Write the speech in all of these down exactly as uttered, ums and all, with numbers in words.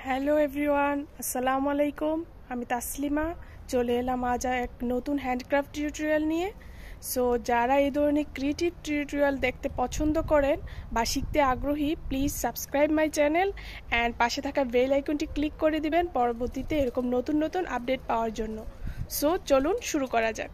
Hello everyone, আসসালামু আলাইকুম। আমি তাসলিমা চলে এলাম আজ এক নতুন হ্যান্ডক্রাফট টিউটোরিয়াল নিয়ে। সো যারা এই ধরনের ক্রিয়েটিভ টিউটোরিয়াল দেখতে পছন্দ করেন বা শিখতে আগ্রহী, please subscribe my channel and পাশে থাকা বেল আইকনটি ক্লিক করে দিবেন পরবর্তীতে এরকম নতুন নতুন আপডেট পাওয়ার জন্য। সো চলুন শুরু করা যাক।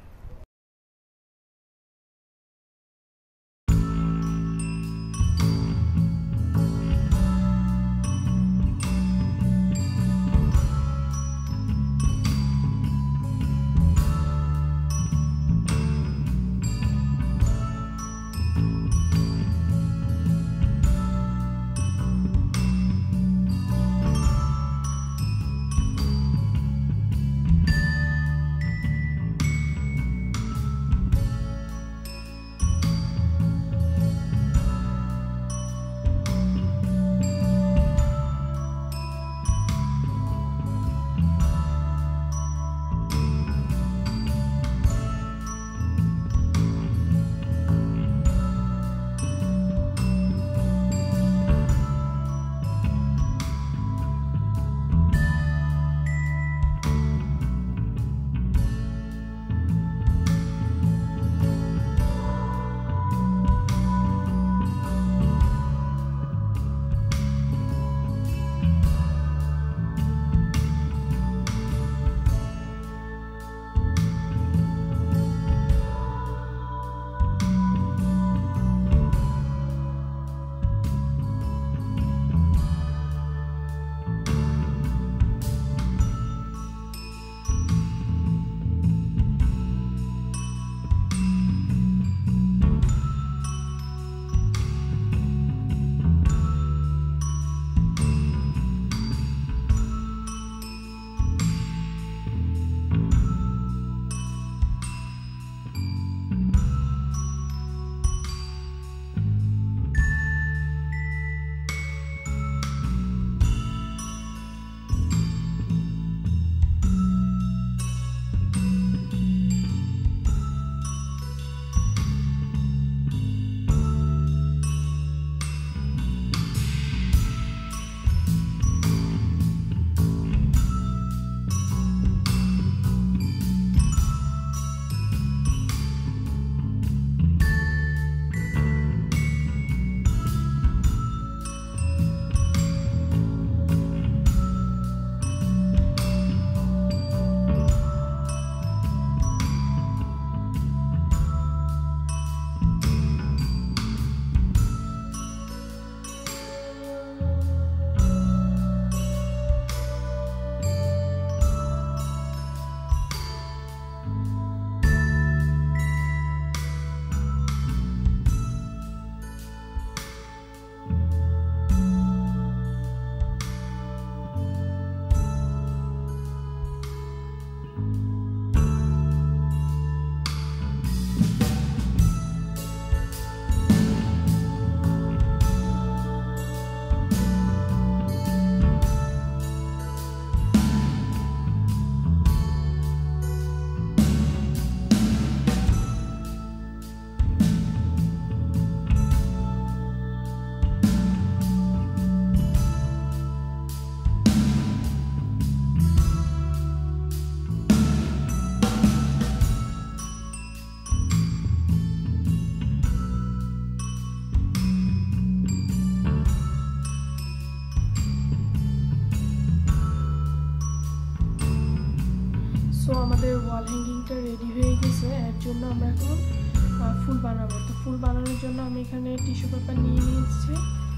সো আমাদের ওয়াল হ্যাঙ্গিংটা রেডি হয়ে গেছে। এর জন্য আমরা এখন ফুল বানাবো। তো ফুল বানানোর জন্য আমি এখানে টিস্যু পেপার নিয়ে নিয়েছি।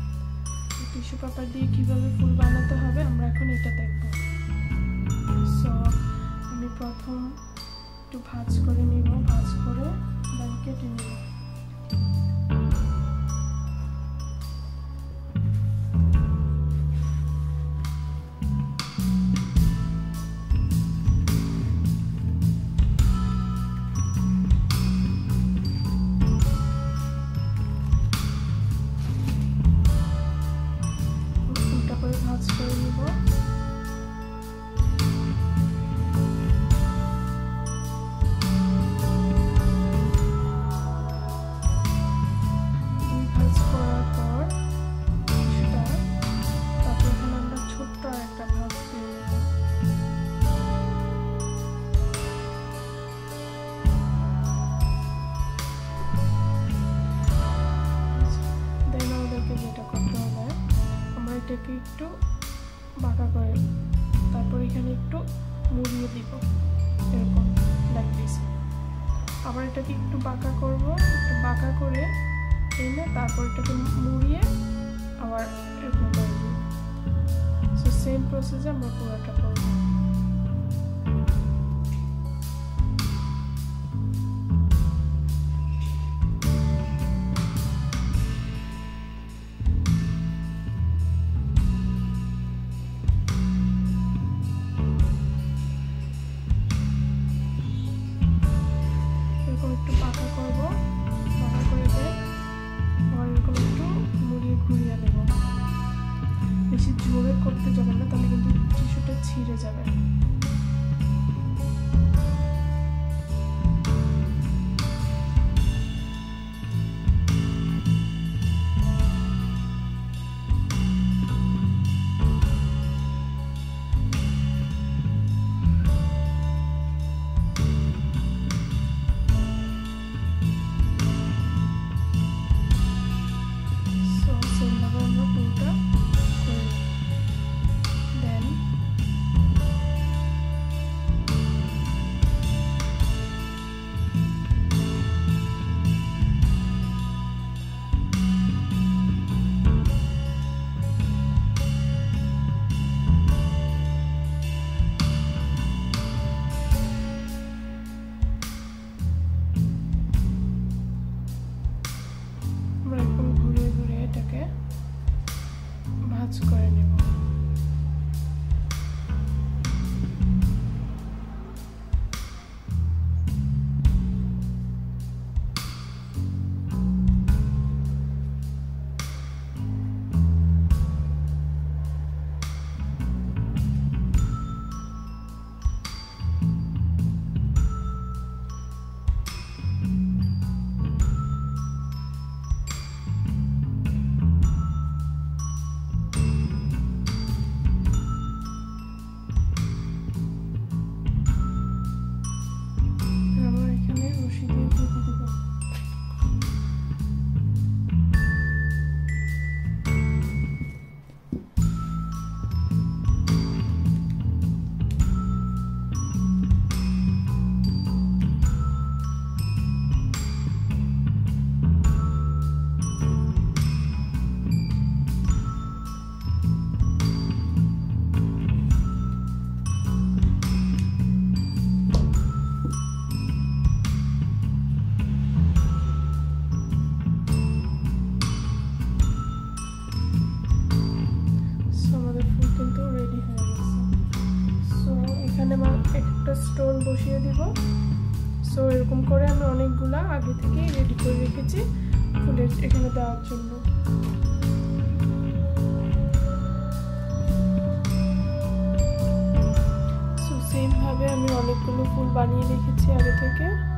টিস্যু পেপার দিয়ে কীভাবে ফুল বানাতে হবে আমরা এখন এটা দেখব। সো আমি প্রথম একটু ভাঁজ করে নিব, ভাঁজ করে বাকি কেটে নিব। ভাঁজ করে নিব। দুই ভাঁজ করার পর তারপর এখানে আমরা ছোট্ট এটাকে একটু বাঁকা করে তারপর এখানে একটু মুড়িয়ে দিব এরকম লাইক দিস। আবার এটাকে একটু বাঁকা করব, একটু বাঁকা করে এনে তারপর এটাকে মুড়িয়ে আবার এরকম করে দিব। সো সেম প্রসেসে আমরা পুরোটা করব। একটু পাকা করব, পাকা করে দিয়ে আবার এরকম একটু মুড়িয়ে ঘুরিয়ে নেব। বেশি জোরে করতে যাবেন না, তাহলে কিন্তু টিস্যুটা ছিঁড়ে যাবে। ভাঁজ করে নেব। একটা স্টোন বসিয়ে দিব। সো এরকম করে আমি অনেকগুলা আগে থেকে রেডি করে রেখেছি ফুলের এখানে দেওয়ার জন্য। সো সেম ভাবে আমি অনেকগুলো ফুল বানিয়ে রেখেছি আগে থেকে।